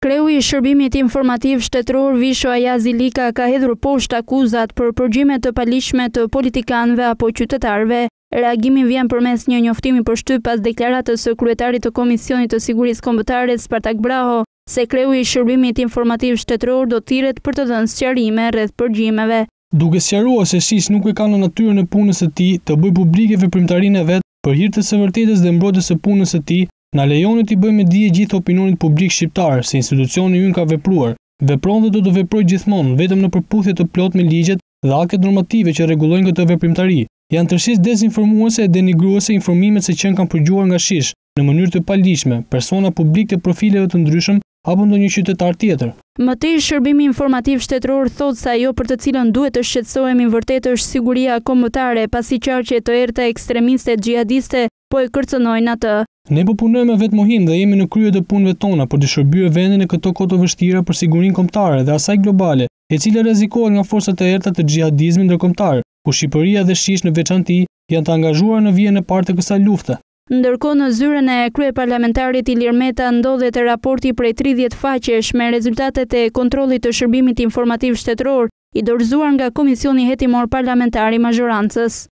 Kreu i Shërbimit Informativ Shtetëror Visho Ayazi Lika ka hedhur poshtë akuzat për përgjigje të paligjshme të politikanëve apo qytetarëve. Reagimi vjen përmes një njoftimi për shtyp pas deklaratës së kryetarit të Komisionit të Sigurisë Kombëtare Spartak Braho, se kreu i Shërbimit Informativ Shtetëror do thirret për të dhënë sqarime rreth përgjigjimeve. Duke sqaruar se SIS nuk e ka në natyrën e punës së tij të bëjë publike veprimtarinë e vet për hir të së vërtetës dhe mbrojtjes së punës së tij, na lejoni t'i bëjmë dije gjithë opinionit publik shqiptar se institucioni ynë ka vepruar, vepron dhe do të veprojë gjithmonë vetëm në përputhje të plotë me ligjet dhe aktet normative që rregullojnë këtë veprimtari. Janë tërësisht dezinformuese e denigruese informimet se që kanë përgjuar nga SIS në mënyrë të paligjshme persona publik të profileve të ndryshëm apo ndonjë qytetar tjetër. Më tej, Shërbimi Informativ Shtetëror thotë se ajo për të cilën duhet të shqetësohemi vërtet është siguria kombëtare, pasi qarqe të errta ekstremiste xhihadiste po e kërcënojnë atë. Ne po punojmë vetë mohim dhe jemi në krye të punëve tona për të shërbyer vendin në këto kohë të vështira për sigurinë kombëtare dhe asaj globale, e cila rrezikohet nga forcat e errta të xhihadizmit ndërkombëtar, ku Shqipëria dhe SIS në veçantë janë të angazhuar në vijën e parë të kësaj lufte. Ndërkohë në zyrën e kryeparlamentarit Ilir Meta ndodhet raporti prej 30 faqesh me rezultatet e kontrollit të Shërbimit Informativ Shtetëror, i dorëzuar nga Komisioni Hetimor Parlamentar i Mazhorancës.